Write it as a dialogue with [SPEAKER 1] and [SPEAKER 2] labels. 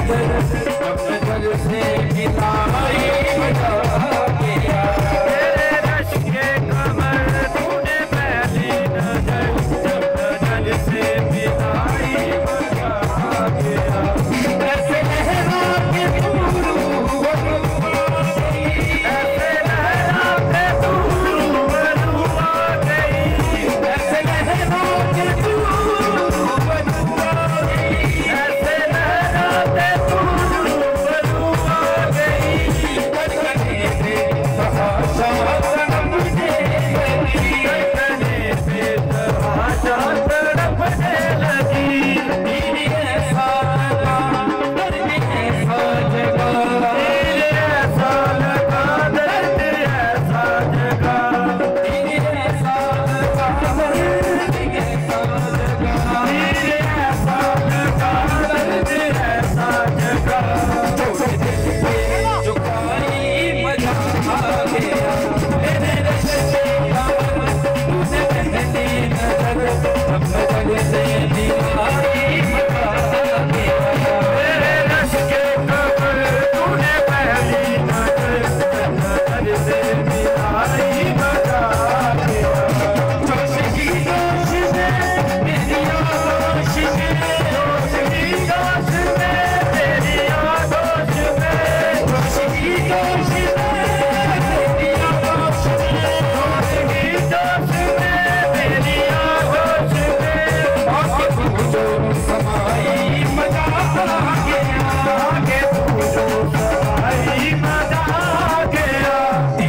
[SPEAKER 1] नजर अपने दर से मिलाई बजा गया। तेरे रश्के कमर तूने पहली नजर जब नजर से मिलाई बजा गया। ऐसे लहरा के तू ऐसे लहरा के तू बनुआ गई। ऐसे लहरा के तू बनुआ गई। ऐसे लहरा के तू बनुआ गई। धड़कने पे तमाशा तड़पने लगी। धड़कने पे तमाशा तड़पने लगी। दिल ऐसा लगा दर्द ऐसा जगा। दिल ऐसा लगा दर्द ऐसा जगा। दिल ऐसा लगा दर्द ऐसा जगा। दिल ऐसा लगा दर्द ऐसा जगा। जो काली मजा आ गया। मेरे रश्के कमर तूने पहली नजर अब नजर से